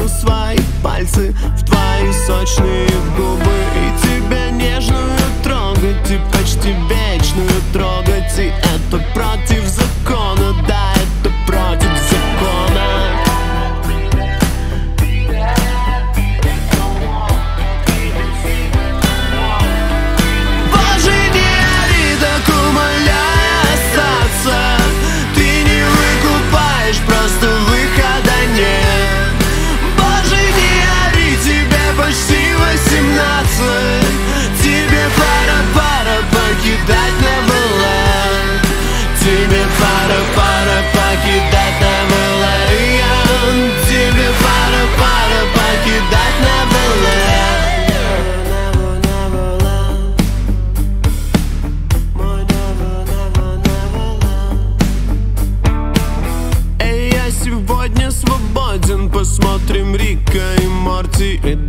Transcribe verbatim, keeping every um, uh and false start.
засуну свои пальцы в твои сочные губы, и тебя нежную трогать, и почти вечную трогать. И это против закона, да, это против закона. Боже, не ори, так умоляй остаться. Ты не выкупаешь, просто выхода нет. Боже, не ори, тебе почти восемнадцать. Тебе пора, пора покидать Неверленд. Тебе пора, пора покидать Неверленд. Тебе пора, пора покидать Неверленд. Эй, я сегодня свободен, посмотрим Рика и Морти и